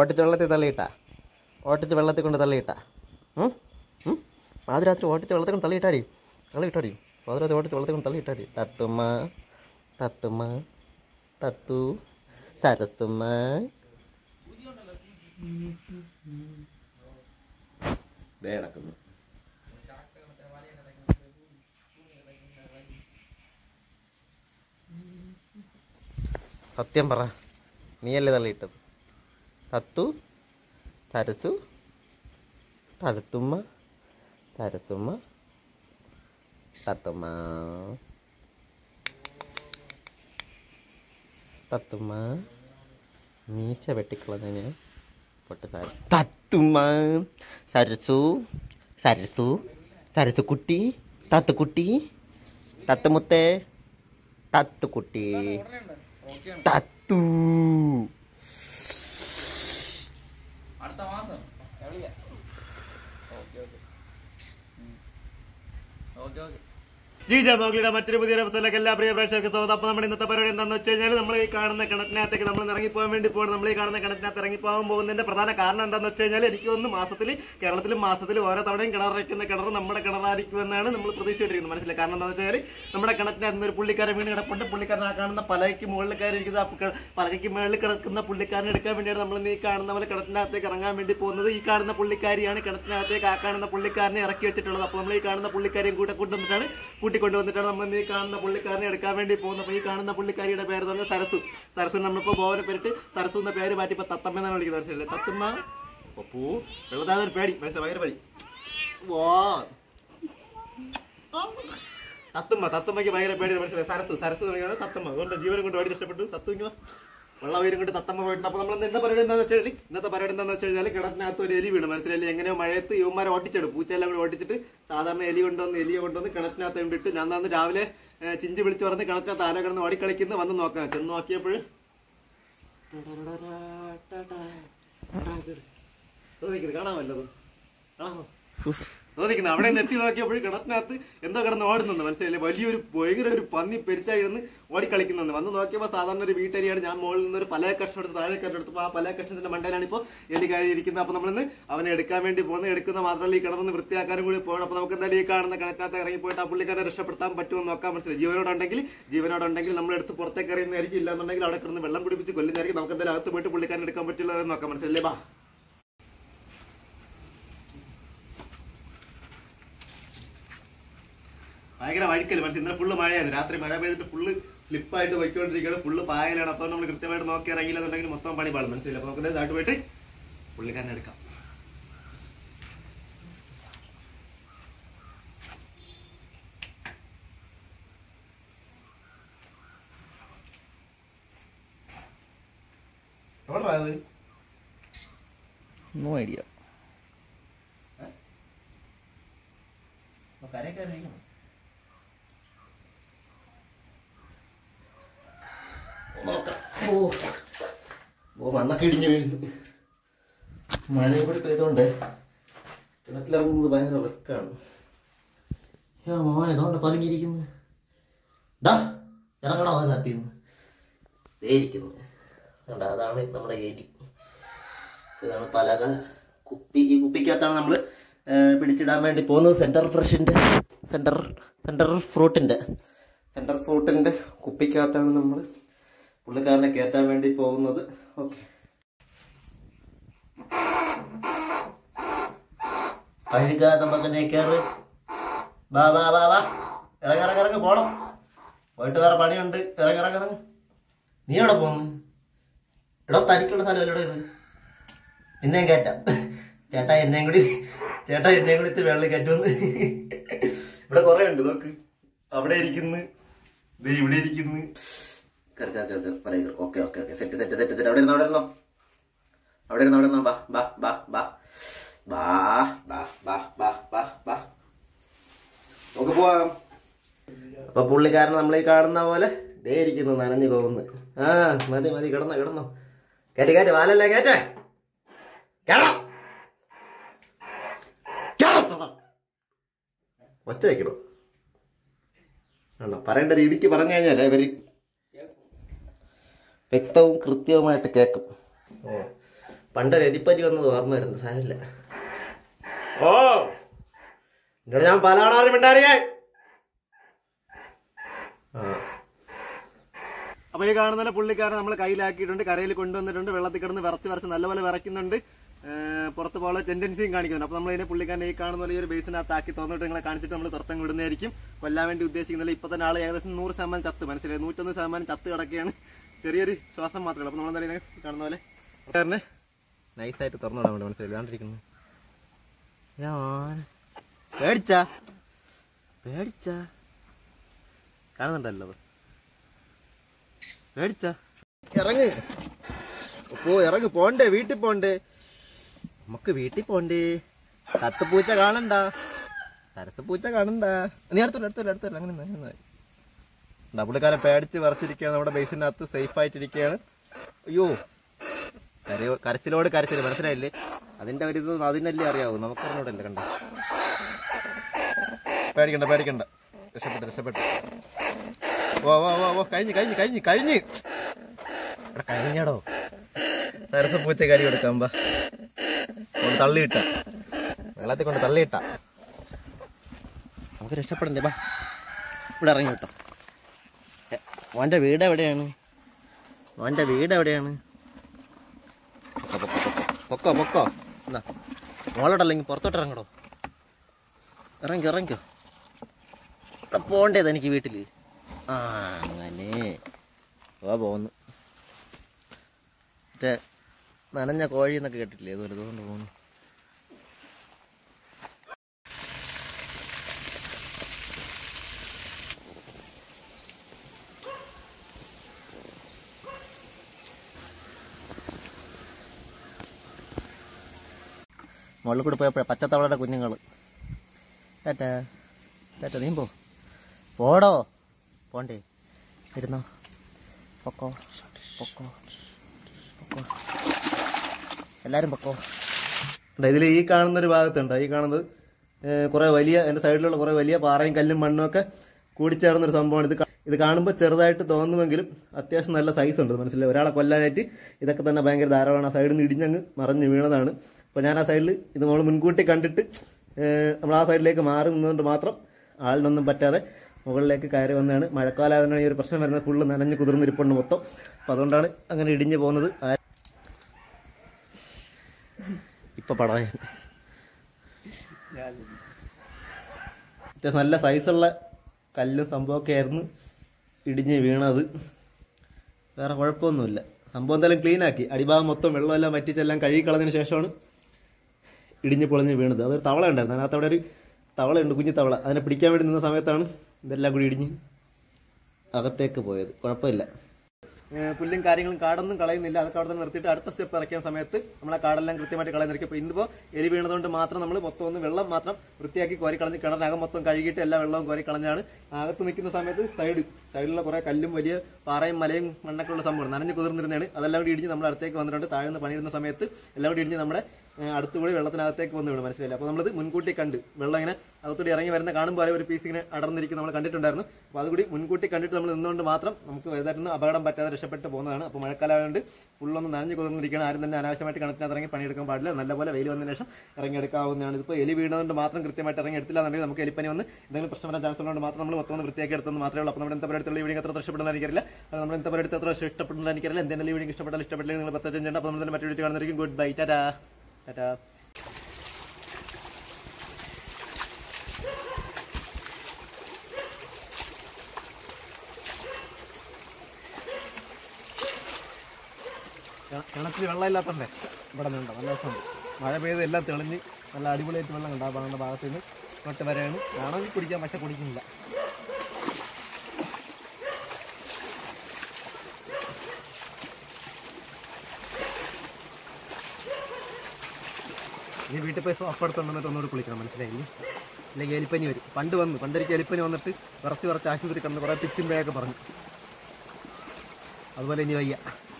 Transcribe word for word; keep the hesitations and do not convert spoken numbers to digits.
ഓട്ടിച്ച് വെള്ളത്തിൽ തള്ളിയിട്ടാ ഓട്ടിച്ച് വെള്ളത്തിൽ കൊണ്ട് തള്ളിയിട്ടാ പാതിരാത്രി ഓട്ടിച്ച് വെള്ളത്തിൽ കൊണ്ട് തള്ളിയിട്ടാടി തള്ളിയിട്ടാടി പാതിരാത്രി ഓട്ടിച്ച് വെള്ളത്തിൽ കൊണ്ട് തള്ളിയിട്ടാടി തത്തുമ്മ തത്തുമ്മ തത്തു സരസുമ്മ ദേ നടക്കുന്നു. സത്യം പറ, നീയല്ലേ തള്ളിയിട്ടത്? തത്തു സരസു തരത്തുമ്മ സരസുമ്മ തത്തുമ്മ തത്തുമ്മ മീശ വെട്ടിക്കളഞ്ഞ പൊട്ട് തത്തുമ്മ സരസു സരസു സരസുക്കുട്ടി തത്തുക്കുട്ടി തത്തുമുത്തേ തത്തുക്കുട്ടി തത്തു അടുത്ത മാസം ഓക്കെ ഓക്കെ ജി ജാമോഗ്ലിയുടെ മറ്റൊരു പുതിയ എപ്പിസോഡിലേക്ക് എല്ലാ പ്രിയ പ്രേക്ഷകർക്ക് സ്വാഗതം. അപ്പോൾ നമ്മുടെ ഇന്നത്തെ പരിപാടി എന്താണെന്ന് വെച്ച് കഴിഞ്ഞാൽ നമ്മൾ ഈ കാണുന്ന കിണറ്റിനകത്തേക്ക് നമ്മൾ ഇറങ്ങിപ്പോകാൻ വേണ്ടി പോകണം. നമ്മൾ ഈ കാണുന്ന കിണറ്റിനകത്ത് ഇറങ്ങിപ്പോകാൻ പോകുന്നതിന്റെ പ്രധാന കാരണം എന്താണെന്ന് വെച്ച് കഴിഞ്ഞാൽ എനിക്ക് ഒന്ന് മാസത്തിൽ കേരളത്തിലും മാസത്തിൽ ഓരോ തവണയും കിണറയ്ക്കുന്ന കിണർ നമ്മുടെ കിണറായിരിക്കുമെന്നാണ് നമ്മൾ പ്രതീക്ഷിച്ചിരിക്കുന്നത്. മനസ്സിലായി? കാരണം എന്താണെന്ന് വെച്ചാൽ നമ്മുടെ കിണറ്റിനകത്ത് ഒരു പുള്ളിക്കാരൻ വീണ് കിടപ്പുണ്ട്. പുള്ളിക്കാരൻ ആ കാണുന്ന പലകയ്ക്ക് മുകളിൽ കയറിയിരിക്കുന്നത് പലകയ്ക്ക് മുകളിൽ കിടക്കുന്ന പുള്ളിക്കാരനെ എടുക്കാൻ വേണ്ടിയാണ് നമ്മൾ ഈ കാണുന്ന പോലെ കിണറ്റിനകത്തേക്ക് ഇറങ്ങാൻ വേണ്ടി പോകുന്നത്. ഈ കാണുന്ന പുള്ളിക്കാരിയാണ് കിണറ്റിനകത്തേക്ക് ആ കാണുന്ന പുള്ളിക്കാരനെ ഇറക്കി വെച്ചിട്ടുള്ളത്. അപ്പോൾ നമ്മൾ ഈ കാണുന്ന പുള്ളിക്കാരിയും കൂടെ കൊണ്ടുവന്നിട്ടാണ് കൂട്ടിക്കൊണ്ടുവന്നിട്ടാണ് നമ്മൾ ഈ കാണുന്ന പുള്ളിക്കാരനെ എടുക്കാൻ വേണ്ടി പോകുന്നത്. അപ്പോൾ ഈ കാണുന്ന പുള്ളിക്കാരിയുടെ പേര് തന്നെ സരസു. സരസു നമ്മളിപ്പോൾ ബോവനെ പേരിട്ട് സരസു എന്ന പേര് മാറ്റി ഇപ്പോൾ തത്തമ്മ എന്നാണ് വിളിക്കുന്നത്. മനസ്സിലല്ലേ? തത്തമ്മ പൂ വെള്ളത്താതൊരു പേടി മനസ്സിലായി? ഭയങ്കര പേടി. ഓ തത്തമ്മ തത്തമ്മയ്ക്ക് ഭയങ്കര പേടി മനസ്സിലായി? സരസു സരസു തുടങ്ങിയാണ് തത്തമ്മ. അതുകൊണ്ട് ജീവനം കൊണ്ട് വേണ്ടി ഇഷ്ടപ്പെട്ടു. തത്തുങ്ങ വെള്ളവീരും കൊണ്ട് തത്തമ്മ പോയിട്ടുണ്ട്. അപ്പോൾ നമ്മൾ എന്താ പരിപാടി എന്താണെന്ന് വെച്ചാൽ ഇന്നത്തെ പരിപാടി എന്താണെന്ന് വെച്ച് കഴിഞ്ഞാൽ കിണറ്റിനകത്ത് ഒരു എലി വീണ്. മനസ്സിലായി? എങ്ങനെയോ മഴയത്ത് യുവന്മാരെ ഓട്ടിച്ചെടുക്കും. പൂച്ചെല്ലാം കൂടി ഓട്ടിച്ചിട്ട് സാധാരണ എലി കൊണ്ടുവന്ന് എലിയെ കൊണ്ടുവന്ന് കിണറ്റിനകത്ത് കൊണ്ടിട്ട് ഞാൻ അന്ന് രാവിലെ ചിഞ്ചി വിളിച്ച് പറഞ്ഞ് കിണറ്റിനകത്ത് ആരോ കിടന്ന് ഓടിക്കളിക്കുന്ന വന്ന് നോക്കാം. ചെന്ന് നോക്കിയപ്പോൾ കാണാൻ വല്ലതും കാണാമോ നോക്കിക്കുന്നത്? അവിടെ നിന്ന് എത്തി നോക്കിയപ്പോൾ കിണറ്റിനകത്ത് എന്തോ കിടന്ന് ഓടുന്നുണ്ട്. മനസ്സിലായില്ലേ? വലിയൊരു ഭയങ്കര ഒരു പന്നി പെരിച്ചായിരുന്നു ഓടിക്കളിക്കുന്നുണ്ട്. വന്ന് നോക്കിയപ്പോൾ സാധാരണ ഒരു വീട്ടരിയാണ്. ഞാൻ മുകളിൽ നിന്ന് ഒരു പല കഷ്ണം എടുത്ത് താഴെ കല്ലെടുത്തപ്പോൾ ആ പല കഷ്ണത്തിന്റെ മണ്ടയിലാണ് ഇപ്പോൾ എലി കയറിയിരിക്കുന്നത്. അപ്പോൾ നമ്മളിന്ന് അവനെ എടുക്കാൻ വേണ്ടി പോകുന്നത്. എടുക്കുന്ന മാത്രമല്ല ഈ കിണറൊന്ന് വൃത്തിയാക്കാനും കൂടി പോകണം. അപ്പോൾ നമുക്ക് എന്തായാലും ഈ കാണുന്ന കിണറ്റിനകത്ത് ഇറങ്ങി പോയിട്ട് ആ പുള്ളിക്കാരെ രക്ഷപ്പെടുത്താൻ പറ്റുമെന്ന് നോക്കാൻ. മനസ്സിലായി? ജീവനോടുണ്ടെങ്കിൽ ജീവനോടുണ്ടെങ്കിൽ നമ്മൾ എടുത്ത് പുറത്തേക്ക് എറിയുന്നതായിരിക്കും. ഇല്ലാന്നുണ്ടെങ്കിൽ അവിടെ കിടന്ന് വെള്ളം കുടിപ്പിച്ച് കൊല്ലുന്നതായിരിക്കും. നമുക്ക് എന്തായാലും അകത്ത് പോയിട്ട് പുള്ളിക്കാരൻ എടുക്കാൻ പറ്റില്ല എന്ന് നോക്കാം. മനസ്സിലല്ലേ? ബാ ഭയങ്കര വഴിക്കല്. മനസ്സിൽ ഇന്നലെ ഫുള്ള് മഴയായിരുന്നു. രാത്രി മഴ പെയ്തിട്ട് ഫുള്ള് സ്ലിപ്പായിട്ട് പോയിക്കൊണ്ടിരിക്കുകയാണ്. ഫുള്ള് പായലാണ്. അപ്പോൾ നമ്മൾ കൃത്യമായിട്ട് നോക്കി ഇറങ്ങിയില്ലെന്നുണ്ടെങ്കിൽ മൊത്തം പണി പാടും. മനസ്സിലായി? അപ്പോൾ നമുക്ക് താഴ്ത്തു പോയിട്ട് പുള്ളിക്കാരനെ എടുക്കാം. എവിടെയത്? No idea. കരയൊക്കെ ഓ മണ്ണൊക്കെ ഇടിഞ്ഞു വീഴുന്നു. മഴയും കൂടി പെയ്തുകൊണ്ട് കിണറ്റിലിറങ്ങുന്നത് ഭയങ്കര റിസ്ക്കാണ്. യാ മോൻ ഇതുകൊണ്ട് പതുങ്ങിയിരിക്കുന്നു. ഡാ ഇറങ്ങണോ അതിനകത്തിന്ന് ഇരിക്കുന്നു. കണ്ട അതാണ് നമ്മുടെ ഏരി. ഇതാണ് പലക കുപ്പി. ഈ കുപ്പിക്കകത്താണ് നമ്മൾ പിടിച്ചിടാൻ വേണ്ടി പോകുന്നത്. സെൻറ്റർ ഫ്രഷിൻ്റെ സെൻറ്റർ സെൻറ്റർ ഫ്രൂട്ടിൻ്റെ സെൻറ്റർ ഫ്രൂട്ടിൻ്റെ കുപ്പിക്കകത്താണ് നമ്മൾ പുള്ളിക്കാരനെ കയറ്റാൻ വേണ്ടി പോകുന്നത്. ഓക്കെ, അഴുകാതെ മകനെ കയറ്. വാ വാ വാ വാ ഇറങ്ങിറങ്ങിറങ്ങി പോണം. പോയിട്ട് വേറെ പണിയുണ്ട്. ഇറങ്ങിറങ്ങിറങ്ങി. നീ എവിടെ പോകുന്നു? എടോ തനിക്കുള്ള സ്ഥലം എവിടെ ഇത്? എന്നെയും കയറ്റാം. ചേട്ടാ എന്നെയും കൂടി ചേട്ടാ എന്നെയും കൂടി ഇത് വെള്ളം കയറ്റുമെന്ന്. ഇവിടെ കുറെ ഉണ്ട്. നോക്ക്, അവിടെ ഇരിക്കുന്നു, ഇവിടെ ഇരിക്കുന്നു. Okay okay okay set set set set. അവിടെ ഇരുന്നോ അവിടെ ഇരുന്നോ അവിടെ ഇരുന്നോ അവിടെ ഇരുന്നോ ബാ ബാ ബാ ബാ ബാ ബാ ബാ ബാ ബാ ബാ നമുക്ക് പോവാം. അപ്പൊ പുള്ളിക്കാരൻ നമ്മളീ കാണുന്ന പോലെ ദേ ഇരിക്കുന്നു നനഞ്ഞു പോകുന്നു. ആ മതി മതി കിടന്നോ കിടന്നോ. കയറ്റി കയറ്റി വാലല്ലേ കയറ്റേ കേട്ടോ. ഒച്ച വയ്ക്കണോ? ആണോ? പറയേണ്ട രീതിക്ക് പറഞ്ഞു കഴിഞ്ഞാലേ ഇവര് വ്യക്തവും കൃത്യവുമായിട്ട് കേൾക്കും. ഓ പണ്ടൊരു എലിപ്പനി വന്നത് ഓർമ്മ വരുന്നു. സാരില്ല. ഓ എന്നോട് ഞാൻ പലവണ മിണ്ടാറിയേ. അപ്പൊ ഈ കാണുന്ന പുള്ളിക്കാരൻ നമ്മൾ കയ്യിലാക്കിയിട്ടുണ്ട്, കരയിൽ കൊണ്ടുവന്നിട്ടുണ്ട്. വെള്ളത്തിൽ കിടന്ന് വിറച്ച് വിറച്ച് നല്ലപോലെ വിറയ്ക്കുന്നുണ്ട്, പുറത്ത് പോകാനുള്ള ടെൻഡൻസിയും കാണിക്കുന്നുണ്ട്. അപ്പൊ നമ്മൾ ഇതിനെ പുള്ളിക്കാരനെ ഈ കാണുന്ന പോലെ ഈ ഒരു ബേസിനകത്താക്കി തോന്നിട്ട് നിങ്ങളെ കാണിച്ചിട്ട് നമ്മൾ തുറത്തം വിടുന്നതായിരിക്കും. കൊല്ലാൻ വേണ്ടി ഉദ്ദേശിക്കുന്നില്ല. ഇപ്പൊ തന്നെ ആള് ഏകദേശം നൂറ് ശതമാനം ചത്ത്, മനസ്സിലായി, നൂറ്റൊന്ന് ശതമാനം ചത്ത് കിടക്കുകയാണ്. ചെറിയൊരു ശ്വാസം മാത്രമേ ഉള്ളൂ. അപ്പൊ നമ്മളെന്താ കാണുന്ന പോലെ കാരനെ നൈസായിട്ട് തുറന്നു വിടാൻ വേണ്ടി മനസ്സിലായി ഇതാണ്ടിരിക്കുന്നു. ഞാൻ പേടിച്ച പേടിച്ച കാണുന്നുണ്ടല്ലോ, പേടിച്ച ഇറങ്ങ്. ഓ ഇറങ്ങ്, പോണ്ടേ, വീട്ടിൽ പോണ്ടേ, നമുക്ക് വീട്ടിൽ പോണ്ടേ. കത്തുപൂച്ച കാണണ്ട, തരസപ്പൂച്ച കാണണ്ട. നീ അടുത്തല്ല അടുത്തല്ല അടുത്തല്ല അങ്ങനെ പുള്ളിക്കാരൻ പേടിച്ച് വിറച്ചിരിക്കുകയാണ്. നമ്മുടെ ബേസിനകത്ത് സേഫ് ആയിട്ടിരിക്കുകയാണ്. അയ്യോ കരയോ കരച്ചിലോട് കരച്ചില്, മനസ്സിലായില്ലേ? അതിന്റെ ഒരു ഇത് അതിനല്ലേ അറിയാവൂ, നമുക്കറിഞ്ഞോടല്ലേ. കണ്ട, പേടിക്കണ്ട പേടിക്കണ്ട, രക്ഷപ്പെട്ടു രക്ഷപ്പെട്ടു. ഓ ഓ ഓ ഓ കഴിഞ്ഞ് കഴിഞ്ഞ് കഴിഞ്ഞ് കഴിഞ്ഞ് ഇവിടെ കഴിഞ്ഞാടോ. തരസപ്പൂച്ച കടി കൊടുക്കാം, കൊണ്ട് തള്ളിയിട്ട, വെള്ളത്തിൽ കൊണ്ട് തള്ളിയിട്ട നമുക്ക് രക്ഷപ്പെടണ്ടേ. ബാ ഇവിടെ ഇറങ്ങി കേട്ടോ. മോൻ്റെ വീട് എവിടെയാണ്? മോൻ്റെ വീട് എവിടെയാണ്? പൊക്കോ പൊക്കോ, എന്നാ മോളോട്ടല്ലെങ്കിൽ പുറത്തോട്ട് ഇറങ്ങടോ. ഇറങ്ങിക്കോ ഇറങ്ങിക്കോ, ഇവിടെ പോണ്ടേത് എനിക്ക് വീട്ടിൽ. ആ അങ്ങനെ ഓ പോന്നു. മറ്റേ നനഞ്ഞ കോഴി എന്നൊക്കെ കേട്ടിട്ടില്ലേ, അതുപോലെ ഇതുകൊണ്ട് പോകുന്നു. മുകളിൽ കൂടെ പോയപ്പോഴേ പച്ചത്തവളയുടെ കുഞ്ഞുങ്ങൾ. ടാറ്റാ ടാറ്റ, നീ പോ, പോടോ, പോണ്ടേ, ഇരുന്നോ, പൊക്കോ പൊക്കോ പൊക്കോ, എല്ലാവരും പൊക്കോ. ഇതിൽ ഈ കാണുന്നൊരു ഭാഗത്തുണ്ട്, ഈ കാണുന്നത് കുറേ വലിയ, എൻ്റെ സൈഡിലുള്ള കുറേ വലിയ പാറയും കല്ലും മണ്ണും ഒക്കെ കൂടിച്ചേർന്നൊരു സംഭവമാണ്. ഇത് ഇത് കാണുമ്പോൾ ചെറുതായിട്ട് തോന്നുമെങ്കിലും അത്യാവശ്യം നല്ല സൈസ് ഉണ്ട്, മനസ്സിലായി. ഒരാളെ കൊല്ലാനായിട്ട് ഇതൊക്കെ തന്നെ ഭയങ്കര ധാരാളമാണ്. ആ സൈഡിൽ നിന്ന് ഇടിഞ്ഞങ്ങ് മറിഞ്ഞ് വീണതാണ്. അപ്പോൾ ഞാൻ ആ സൈഡിൽ ഇത് നമ്മൾ മുൻകൂട്ടി കണ്ടിട്ട് നമ്മൾ ആ സൈഡിലേക്ക് മാറി നിന്നുകൊണ്ട് മാത്രം ആളിനൊന്നും പറ്റാതെ മുകളിലേക്ക് കയറി വന്നതാണ്. മഴക്കാലമായതുകൊണ്ടാണ് ഈ ഒരു പ്രശ്നം വരുന്നത്. ഫുള്ള് നനഞ്ഞ് കുതിർന്നിരിപ്പുണ്ട് മൊത്തം. അപ്പോൾ അതുകൊണ്ടാണ് അങ്ങനെ ഇടിഞ്ഞ് പോകുന്നത്. ഇപ്പം പടമായി അത്യാവശ്യം നല്ല സൈസുള്ള കല്ലും സംഭവമൊക്കെ ആയിരുന്നു ഇടിഞ്ഞ് വീണത്. വേറെ കുഴപ്പമൊന്നുമില്ല. സംഭവം എന്തായാലും ക്ലീനാക്കി, അടിഭാഗം മൊത്തം വെള്ളമെല്ലാം വറ്റിച്ചെല്ലാം കഴുകി കളഞ്ഞതിന് ശേഷമാണ് ഇടിഞ്ഞ് പൊളിഞ്ഞ് വീണത്. അതൊരു തവള ഉണ്ടായിരുന്നു, അതിനകത്ത് അവിടെ ഒരു തവളയുണ്ട്, കുഞ്ഞു തവള. അതിനെ പിടിക്കാൻ വേണ്ടി നിന്ന സമയത്താണ് ഇതെല്ലാം കൂടി ഇടിഞ്ഞ് അകത്തേക്ക് പോയത്. കുഴപ്പമില്ല. പുല്ലും കാര്യങ്ങളും കാടൊന്നും കളയുന്നില്ല, അതൊക്കെ അവിടെ നിന്ന് നിർത്തിയിട്ട് അടുത്ത സ്റ്റെപ്പ് ഇറക്കിയ സമയത്ത് നമ്മൾ ആ കാടെല്ലാം കൃത്യമായിട്ട് കളയുന്നിരിക്കും. അപ്പോൾ ഇന്നിപ്പോൾ എലി വീണതുകൊണ്ട് മാത്രം നമ്മൾ മൊത്തം ഒന്ന് വെള്ളം മാത്രം വൃത്തിയാക്കി കോരി കളഞ്ഞ് കിണറിനകം മൊത്തം കഴുകിയിട്ട് എല്ലാ വെള്ളവും കോരി കളഞ്ഞാണ്. അകത്ത് നിൽക്കുന്ന സമയത്ത് സൈഡ് സൈഡിലുള്ള കുറേ കല്ലും വലിയ പാറയും മലയും മണ്ണൊക്കെ ഉള്ള സംഭവം നനഞ്ഞ് കുതിർന്നിരുന്നതാണ്. അതെല്ലാം കൂടി ഇടിഞ്ഞ് നമ്മുടെ അടുത്തേക്ക് വന്നിട്ടുണ്ട്. താഴെ നിന്ന് പണിയിടുന്ന സമയത്ത് എല്ലാം കൂടി ഇടിഞ്ഞ് നമ്മുടെ അടുത്തുകൂടി വെള്ളത്തിനകത്തേക്ക് വന്നു വീണ്, മനസ്സിലായില്ല. അപ്പോൾ നമ്മളത് മുൻകൂട്ടി കണ്ട് വെള്ളം ഇങ്ങനെ അകത്തോടി ഇറങ്ങി വരുന്ന കാണുമ്പോൾ ഒരു പീസ് ഇങ്ങനെ അടർന്നിരിക്കും നമ്മൾ കണ്ടിട്ടുണ്ടായിരുന്നു. അപ്പോൾ അതുകൂടി മുൻകൂട്ടി കണ്ടിട്ട് നമ്മൾ നിന്നുകൊണ്ട് മാത്രം നമുക്ക് വലുതായിരുന്നു അപകടം പറ്റാതെ രക്ഷപ്പെട്ട് പോകുന്നതാണ്. അപ്പോൾ മഴക്കാലമായതുകൊണ്ട് ഫുള്ളൊന്ന് നനഞ്ഞ് കുതിർന്നിരിക്കുകയാണ്. ആരും തന്നെ അനാവശ്യമായിട്ട് കിണറ്റിനകത്ത് ഇറങ്ങി പണിയെടുക്കാൻ പാടില്ല. നല്ലപോലെ വെയിൽ വന്നതിന് ശേഷം ഇറങ്ങിയെടുക്കാവുന്നതാണ്. ഇതിപ്പോൾ എലി വീണതുകൊണ്ട് മാത്രം കൃത്യമായിട്ട് ഇറങ്ങി എടുത്തില്ല എന്നുണ്ടെങ്കിൽ നമുക്ക് എലിപ്പനി വന്ന് എന്തെങ്കിലും പ്രശ്നം വരാൻ ചാൻസ് ഉള്ളതുകൊണ്ട് മാത്രം നമ്മൾ മൊത്തം ഒന്ന് വൃത്തിയാക്കി എടുത്തെന്ന് മാത്രമേ ഉള്ളൂ. അപ്പോൾ നമ്മുടെ എന്താ പരിപാടിയുള്ള വീഡിയോ എത്ര ഇഷ്ടപ്പെടുന്ന എനിക്കറിയില്ല. അത് നമ്മൾ എന്താ പരിപാടി എത്ര ഇഷ്ടപ്പെടുന്ന എനിക്കറിയില്ല. എന്തെങ്കിലും വീഡിയോ ഇഷ്ടപ്പെട്ടാൽ ഇഷ്ടപ്പെട്ടില്ലെങ്കിൽ നിങ്ങൾ പത്ത് ചെയ്യേണ്ട. അപ്പോൾ നമ്മൾ തന്നെ മറ്റു വീഡിയോ കാണുന്നതായിരിക്കും. Good bye, tata tata. കിണറ്റിൽ വെള്ളമില്ലാത്തണ്ടേ ഇവിടെ നിന്നുണ്ടോ നല്ല രസമുണ്ട്. മഴ പെയ്ത് എല്ലാം തെളിഞ്ഞ് നല്ല അടിപൊളിയായിട്ട് വെള്ളം കണ്ട ആ ഭാഗങ്ങളുടെ ഭാഗത്ത് നിന്ന് ഇങ്ങോട്ട് വരെയാണ്. വേണമെങ്കിൽ കുടിക്കാൻ, പക്ഷെ കുടിക്കുന്നില്ല. ഇനി വീട്ടിൽ പോയി അപ്പുറത്തുണ്ടെന്നിട്ട് ഒന്നുകൂടി കുളിക്കണം, മനസ്സിലായില്ലേ? അല്ലെങ്കിൽ എലിപ്പനി വരും. പണ്ട് വന്നു പണ്ടൊരിക്കൽ എലിപ്പനി വന്നിട്ട് വിറച്ച് വിറച്ച് ആശുപത്രി കിടന്ന് കുറേ പിച്ചും പേയൊക്കെ പറഞ്ഞു. അതുപോലെ ഇനി വയ്യ.